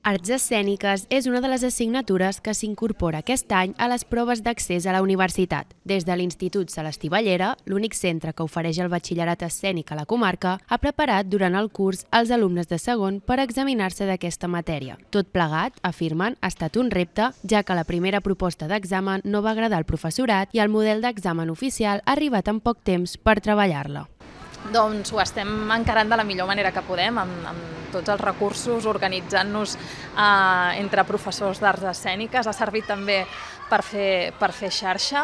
Arts escèniques és una de les assignatures que s'incorpora aquest any a les proves d'accés a la universitat. Des de l'Institut Celestí Ballera, l'únic centre que ofereix el batxillerat escènic a la comarca, ha preparat durant el curs els alumnes de segon per examinar-se d'aquesta matèria. Tot plegat, afirmen, ha estat un repte, ja que la primera proposta d'examen no va agradar al professorat i el model d'examen oficial ha arribat en poc temps per treballar-la. Doncs ho estem encarant de la millor manera que podem, amb tots els recursos, organitzant-nos entre professors d'arts escèniques. Ha servit també per fer xarxa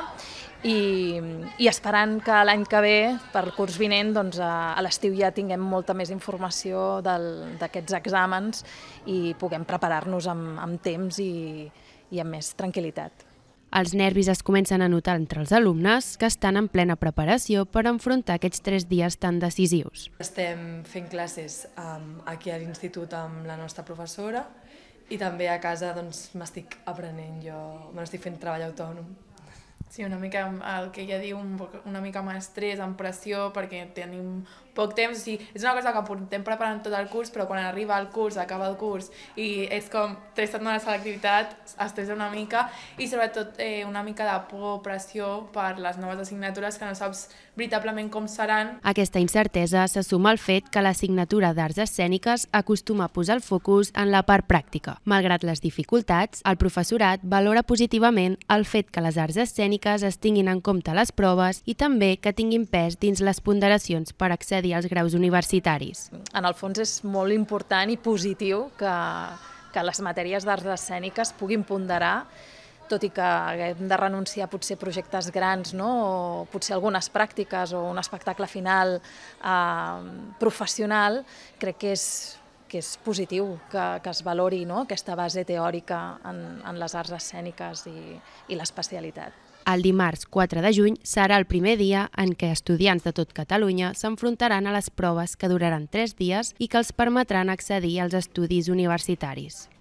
i esperant que l'any que ve, per al curs vinent, doncs a l'estiu ja tinguem molta més informació d'aquests exàmens i puguem preparar-nos amb temps i amb més tranquil·litat. Els nervis es comencen a notar entre els alumnes que estan en plena preparació per enfrontar aquests 3 dies tan decisius. Estem fent classes aquí a l'institut amb la nostra professora i també a casa m'estic aprenent jo, me n'estic fent treball autònom. Sí, una mica el que ella diu, una mica amb estrès, amb pressió, perquè tenim poc temps. O sigui, és una cosa que portem preparant tot el curs, però quan arriba el curs, acaba el curs, i és com 3 setmanes a l'activitat, estressa una mica, i sobretot una mica de por, pressió per les noves assignatures que no saps veritablement com seran. Aquesta incertesa se suma al fet que l'assignatura d'arts escèniques acostuma a posar el focus en la part pràctica. Malgrat les dificultats, el professorat valora positivament el fet que les arts escèniques es tinguin en compte a les proves i també que tinguin pes dins les ponderacions per accedir als graus universitaris. En el fons és molt important i positiu que les matèries d'arts escèniques puguin ponderar, tot i que haguem de renunciar potser a projectes grans, o potser algunes pràctiques o un espectacle final professional, crec que és positiu que es valori aquesta base teòrica en les arts escèniques i l'especialitat. El dimarts 4 de juny serà el primer dia en què estudiants de tot Catalunya s'enfrontaran a les proves que duraran 3 dies i que els permetran accedir als estudis universitaris.